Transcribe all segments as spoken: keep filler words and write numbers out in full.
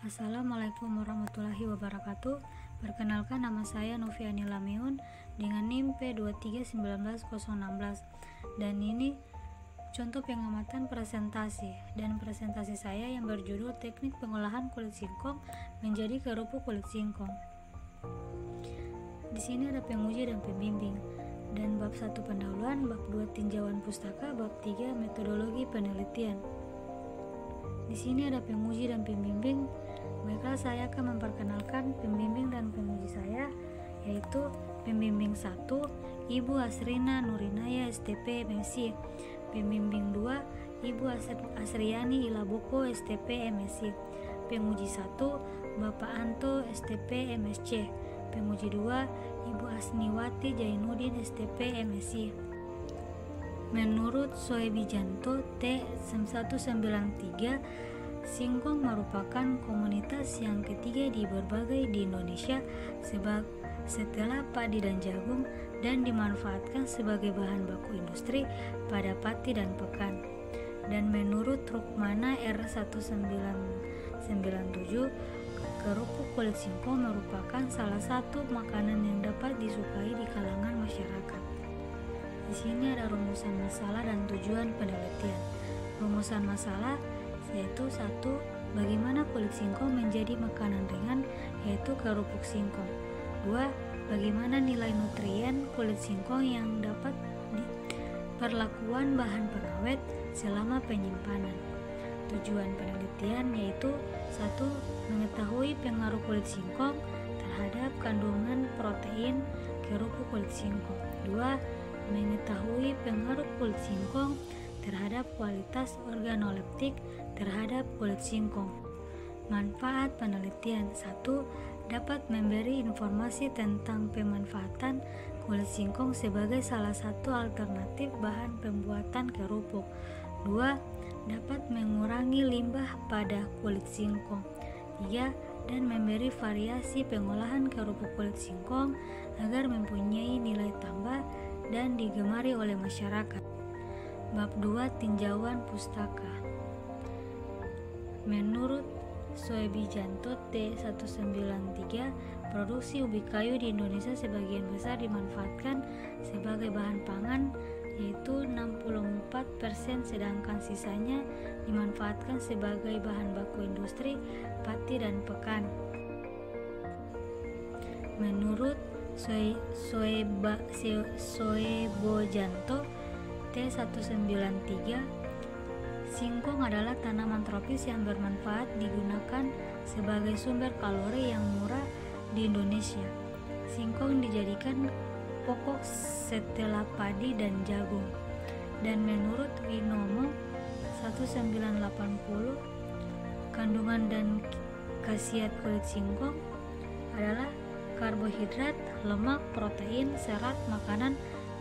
Assalamualaikum warahmatullahi wabarakatuh. Perkenalkan, nama saya Noviani Lameun dengan N I M P dua tiga satu sembilan nol nol satu enam, dan ini contoh pengamatan presentasi. Dan presentasi saya yang berjudul Teknik Pengolahan Kulit Singkong menjadi Kerupuk Kulit Singkong. Di sini ada penguji dan pembimbing. Dan bab satu pendahuluan, bab dua tinjauan pustaka, bab tiga metodologi penelitian. Di sini ada penguji dan pembimbing. Baiklah, saya akan memperkenalkan pembimbing dan penguji saya, yaitu pembimbing satu, Ibu Asrina Nurinaya S T P M Si. Pembimbing dua, Ibu Asriani Ilaboko S T P M Si. Penguji satu, Bapak Anto S T P M Si. Penguji dua, Ibu Asniwati Jainuddin S T P M Si. Menurut Soebijanto T satu sembilan tiga, singkong merupakan komoditas yang ketiga di berbagai di Indonesia sebab setelah padi dan jagung, dan dimanfaatkan sebagai bahan baku industri pada pati dan pekan. Dan menurut Rukmana R satu sembilan sembilan tujuh, kerupuk kulit singkong merupakan salah satu makanan yang dapat disukai di kalangan masyarakat. Di sini ada rumusan masalah dan tujuan penelitian. Rumusan masalah yaitu satu, bagaimana kulit singkong menjadi makanan ringan, yaitu kerupuk singkong. Dua, bagaimana nilai nutrien kulit singkong yang dapat diperlakukan bahan pengawet selama penyimpanan. Tujuan penelitian yaitu satu, mengetahui pengaruh kulit singkong terhadap kandungan protein kerupuk kulit singkong. Dua, mengetahui pengaruh kulit singkong terhadap kualitas organoleptik terhadap kulit singkong. Manfaat penelitian satu, dapat memberi informasi tentang pemanfaatan kulit singkong sebagai salah satu alternatif bahan pembuatan kerupuk. Dua, dapat mengurangi limbah pada kulit singkong. Tiga, dan memberi variasi pengolahan kerupuk kulit singkong agar mempunyai nilai tambah dan digemari oleh masyarakat. Bab dua tinjauan pustaka. Menurut Soebijanto T satu sembilan tiga, produksi ubi kayu di Indonesia sebagian besar dimanfaatkan sebagai bahan pangan, yaitu enam puluh empat persen, sedangkan sisanya dimanfaatkan sebagai bahan baku industri pati dan pekan. Menurut Soe, Soeba, Soebojanto T satu sembilan tiga, singkong adalah tanaman tropis yang bermanfaat, digunakan sebagai sumber kalori yang murah di Indonesia. Singkong dijadikan pokok setelah padi dan jagung. Dan menurut Winomo satu sembilan delapan nol, kandungan dan khasiat kulit singkong adalah karbohidrat, lemak, protein, serat, makanan,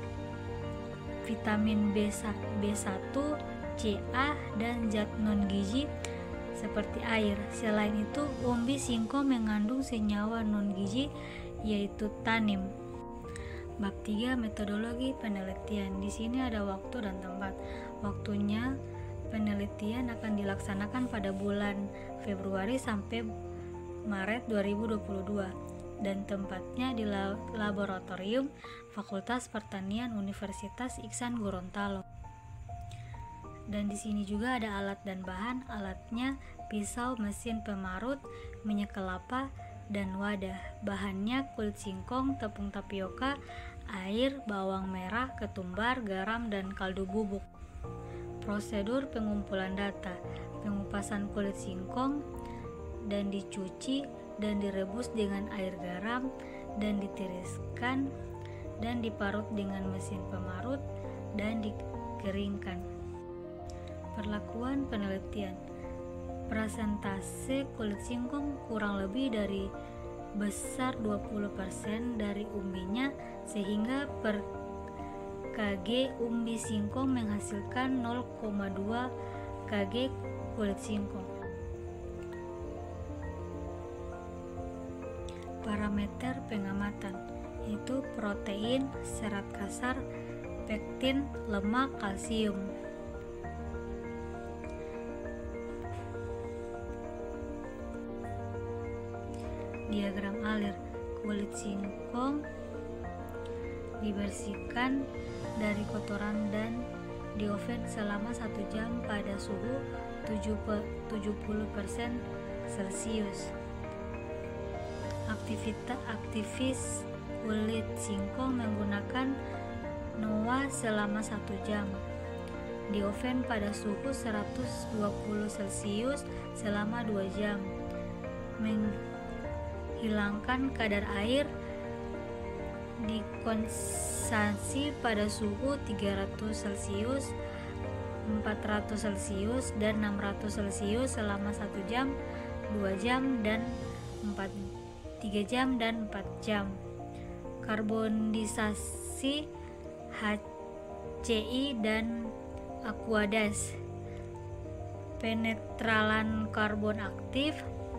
vitamin B satu, C, A, dan zat non-gizi seperti air. Selain itu, umbi singkong mengandung senyawa non-gizi yaitu tanin. Bab tiga metodologi penelitian. Di sini ada waktu dan tempat. Waktunya penelitian akan dilaksanakan pada bulan Februari sampai Maret dua ribu dua puluh dua, dan tempatnya di laboratorium Fakultas Pertanian Universitas Iksan Gorontalo. Dan di sini juga ada alat dan bahan. Alatnya pisau, mesin pemarut, minyak kelapa, dan wadah. Bahannya kulit singkong, tepung tapioka, air, bawang merah, ketumbar, garam, dan kaldu bubuk. Prosedur pengumpulan data: pengupasan kulit singkong dan dicuci dan direbus dengan air garam dan ditiriskan dan diparut dengan mesin pemarut dan dikeringkan. Perlakuan penelitian: persentase kulit singkong kurang lebih dari besar dua puluh persen dari umbinya, sehingga per kg umbi singkong menghasilkan nol koma dua kg kulit singkong. Parameter pengamatan yaitu protein, serat kasar, pektin, lemak, kalsium. Diagram alir. Kulit singkong dibersihkan dari kotoran dan dioven selama satu jam pada suhu tujuh puluh persen Celcius. Aktivitas aktivis kulit singkong menggunakan N O A selama satu jam. Dioven pada suhu seratus dua puluh Celcius selama dua jam. Menghilangkan kadar air. Dikondensasi pada suhu tiga ratus Celcius, empat ratus Celcius, dan enam ratus Celcius selama satu jam, dua jam, dan empat, tiga jam dan empat jam. Karbonisasi H C I dan Aqueous. Penetralan karbon aktif.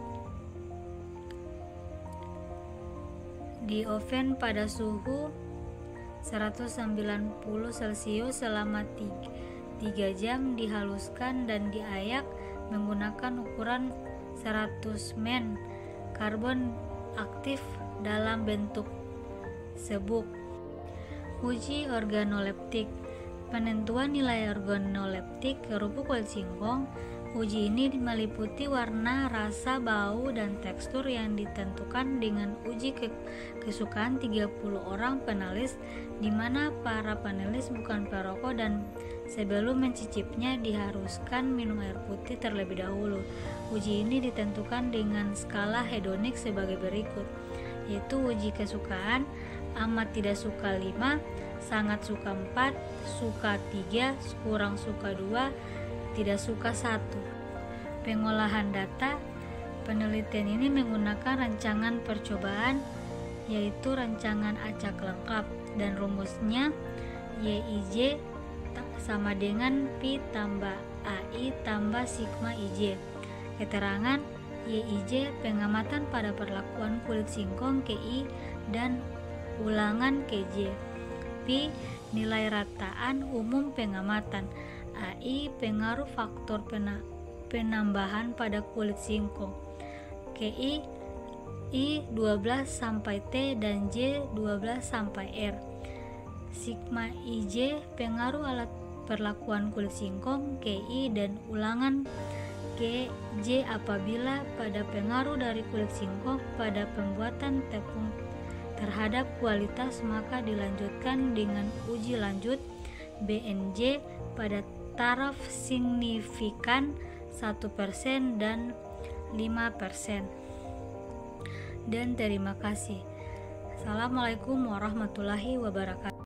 Di oven pada suhu seratus sembilan puluh Celcius selama tiga jam. Dihaluskan dan diayak menggunakan ukuran seratus men karbon aktif dalam bentuk sebuk. Uji organoleptik. Penentuan nilai organoleptik kerupuk kulit singkong. Uji ini meliputi warna, rasa, bau, dan tekstur yang ditentukan dengan uji ke- kesukaan tiga puluh orang panelis, di mana para panelis bukan perokok dan sebelum mencicipnya diharuskan minum air putih terlebih dahulu. Uji ini ditentukan dengan skala hedonik sebagai berikut, yaitu uji kesukaan: amat tidak suka lima, sangat suka empat, suka tiga, kurang suka dua, tidak suka satu. Pengolahan data. Penelitian ini menggunakan rancangan percobaan, yaitu rancangan acak lengkap, dan rumusnya Y I J sama dengan Pi tambah A I tambah sigma I J. Keterangan Y I J pengamatan pada perlakuan kulit singkong K I dan ulangan K J. Pi nilai rataan umum pengamatan. A I pengaruh faktor pena, penambahan pada kulit singkong. K I I dua belas sampai T dan J dua belas sampai R. Sigma I J pengaruh alat perlakuan kulit singkong K I dan ulangan K J apabila pada pengaruh dari kulit singkong pada pembuatan tepung terhadap kualitas, maka dilanjutkan dengan uji lanjut B N J pada taraf signifikan satu persen dan lima persen. Dan terima kasih. Assalamualaikum warahmatullahi wabarakatuh.